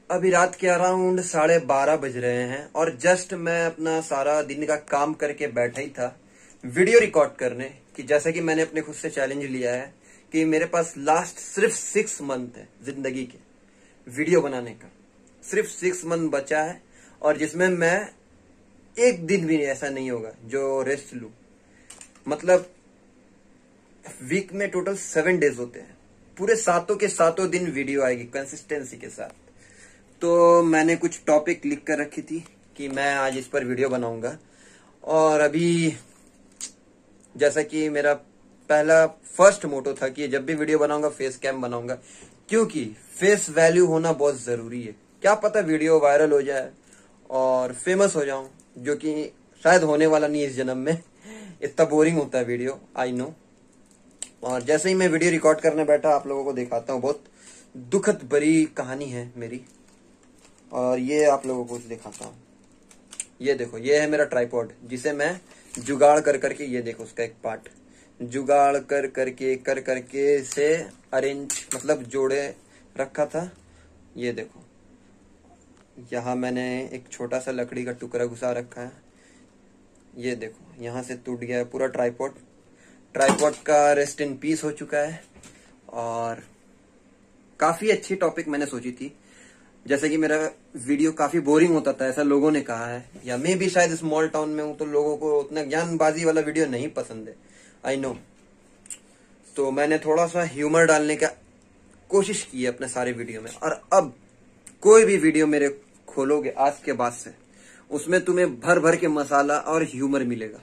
अभी रात के अराउंड 12:30 बज रहे हैं और जस्ट मैं अपना सारा दिन का काम करके बैठा ही था वीडियो रिकॉर्ड करने कि जैसा कि मैंने अपने खुद से चैलेंज लिया है कि मेरे पास लास्ट सिर्फ 6 मंथ है जिंदगी के वीडियो बनाने का। सिर्फ 6 मंथ बचा है और जिसमें मैं एक दिन भी ऐसा नहीं होगा जो रेस्ट लूं। मतलब वीक में टोटल 7 डेज होते हैं, पूरे 7 के 7 दिन वीडियो आएगी कंसिस्टेंसी के साथ। तो मैंने कुछ टॉपिक लिख कर रखी थी कि मैं आज इस पर वीडियो बनाऊंगा। और अभी जैसा कि मेरा पहला फर्स्ट मोटो था कि जब भी वीडियो बनाऊंगा फेस कैम बनाऊंगा, क्योंकि फेस वैल्यू होना बहुत जरूरी है। क्या पता वीडियो वायरल हो जाए और फेमस हो जाऊं, जो कि शायद होने वाला नहीं इस जन्म में। इतना बोरिंग होता है वीडियो, आई नो। और जैसे ही मैं वीडियो रिकॉर्ड करने बैठा आप लोगों को दिखाता हूँ, बहुत दुखद भरी कहानी है मेरी। और ये आप लोगों को दिखाता हूँ। ये देखो, ये है मेरा ट्राइपॉड जिसे मैं जुगाड़ कर करके, ये देखो उसका एक पार्ट जुगाड़ कर करके से अरेंज मतलब जोड़े रखा था। ये देखो, यहाँ मैंने एक छोटा सा लकड़ी का टुकड़ा घुसा रखा है। ये देखो यहाँ से टूट गया है पूरा ट्राइपॉड। ट्राइपॉड का रेस्ट इन पीस हो चुका है। और काफी अच्छी टॉपिक मैंने सोची थी, जैसे कि मेरा वीडियो काफी बोरिंग होता था ऐसा लोगों ने कहा है, या मैं भी शायद स्मॉल टाउन में हूं तो लोगों को उतना ज्ञानबाजी वाला वीडियो नहीं पसंद है, आई नो। तो मैंने थोड़ा सा ह्यूमर डालने का कोशिश की है अपने सारे वीडियो में। और अब कोई भी वीडियो मेरे खोलोगे आज के बाद से, उसमें तुम्हें भर भर के मसाला और ह्यूमर मिलेगा।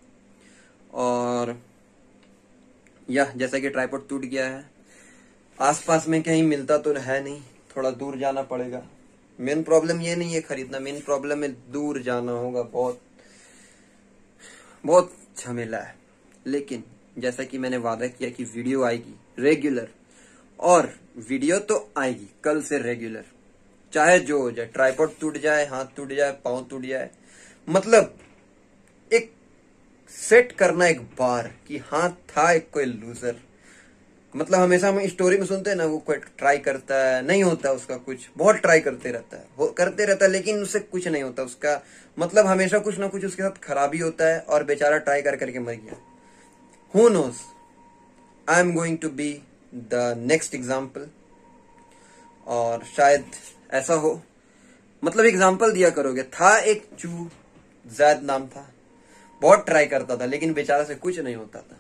और यह जैसा कि ट्राइपॉड टूट गया है, आसपास में कहीं मिलता तो है नहीं, थोड़ा दूर जाना पड़ेगा। मेन प्रॉब्लम ये नहीं है खरीदना, मेन प्रॉब्लम है दूर जाना होगा, बहुत बहुत झमेला है। लेकिन जैसा कि मैंने वादा किया कि वीडियो आएगी रेगुलर, और वीडियो तो आएगी कल से रेगुलर, चाहे जो हो जाए। ट्राइपॉड टूट जाए, हाथ टूट जाए, पांव टूट जाए, मतलब एक सेट करना एक बार कि हाँ था एक कोई लूजर। मतलब हमेशा हम स्टोरी में सुनते हैं ना, वो कोई ट्राई करता है, नहीं होता उसका कुछ, बहुत ट्राई करते रहता है लेकिन उससे कुछ नहीं होता उसका। मतलब हमेशा कुछ ना कुछ उसके साथ खराबी होता है और बेचारा ट्राई कर करके मर गया। Who knows, I am going to be the next example. और शायद ऐसा हो, मतलब एग्जाम्पल दिया करोगे। था एक चू, जैद नाम था, बहुत ट्राई करता था लेकिन बेचारा से कुछ नहीं होता था।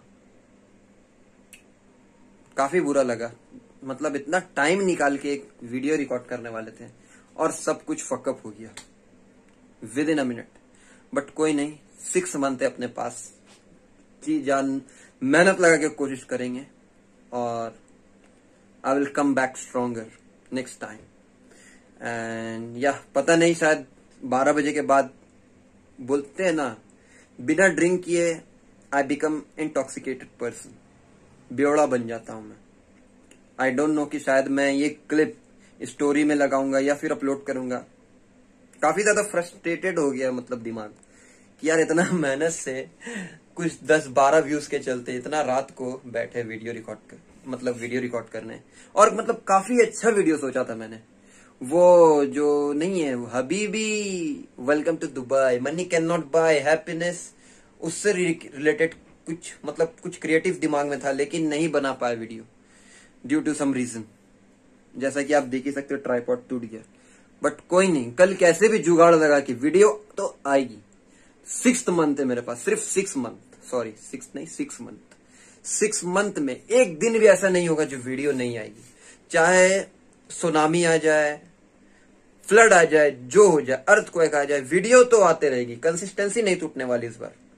काफी बुरा लगा, मतलब इतना टाइम निकाल के एक वीडियो रिकॉर्ड करने वाले थे और सब कुछ फकअप हो गया within a minute. But कोई नहीं, 6 मंथ है अपने पास, जी जान मेहनत लगा के कोशिश करेंगे और I will come back stronger next time. And या पता नहीं, शायद 12 बजे के बाद बोलते हैं ना, बिना ड्रिंक किए आई बिकम इंटॉक्सिकेटेड पर्सन, बेवड़ा बन जाता हूं मैं। आई डोंट नो कि शायद मैं ये क्लिप स्टोरी में लगाऊंगा या फिर अपलोड करूंगा। काफी ज्यादा फ्रस्ट्रेटेड हो गया मतलब दिमाग कि यार इतना मेहनत से कुछ 10-12 व्यूज के चलते इतना रात को बैठे वीडियो रिकॉर्ड करने। और मतलब काफी अच्छा वीडियो सोचा था मैंने, वो जो नहीं है हबीबी welcome to Dubai, money can not buy happiness, उससे रिलेटेड कुछ, मतलब कुछ क्रिएटिव दिमाग में था लेकिन नहीं बना पाया video due to some reason. जैसा कि आप देख ही सकते हो ट्राइपॉड टूट गया। बट कोई नहीं, कल कैसे भी जुगाड़ लगा कि वीडियो तो आएगी। 6 मंथ है मेरे पास, सिर्फ 6 मंथ, सॉरी 6 नहीं 6 मंथ। 6 मंथ में एक दिन भी ऐसा नहीं होगा जो वीडियो नहीं आएगी। चाहे सुनामी आ जाए, फ्लड आ जाए, जो हो जाए, अर्थक्वेक आ जाए, वीडियो तो आते रहेगी। कंसिस्टेंसी नहीं टूटने वाली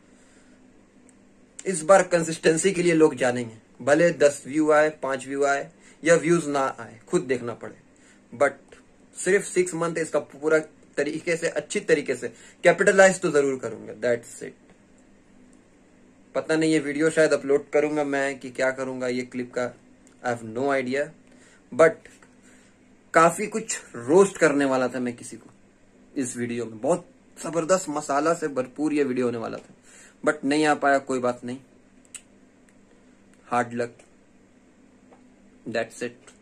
इस बार कंसिस्टेंसी के लिए लोग जानेंगे, भले 10 व्यू आए, 5 व्यू आए या व्यूज ना आए, खुद देखना पड़े। बट सिर्फ 6 मंथ इसका पूरा तरीके से, अच्छी तरीके से कैपिटलाइज तो जरूर करूंगा, दैट्स इट। पता नहीं ये वीडियो शायद अपलोड करूंगा मैं कि क्या करूंगा ये क्लिप का, I have no idea. But काफी कुछ रोस्ट करने वाला था मैं किसी को इस वीडियो में, बहुत जबरदस्त मसाला से भरपूर ये वीडियो होने वाला था, बट नहीं आ पाया, कोई बात नहीं, हार्ड लक, दैट्स इट।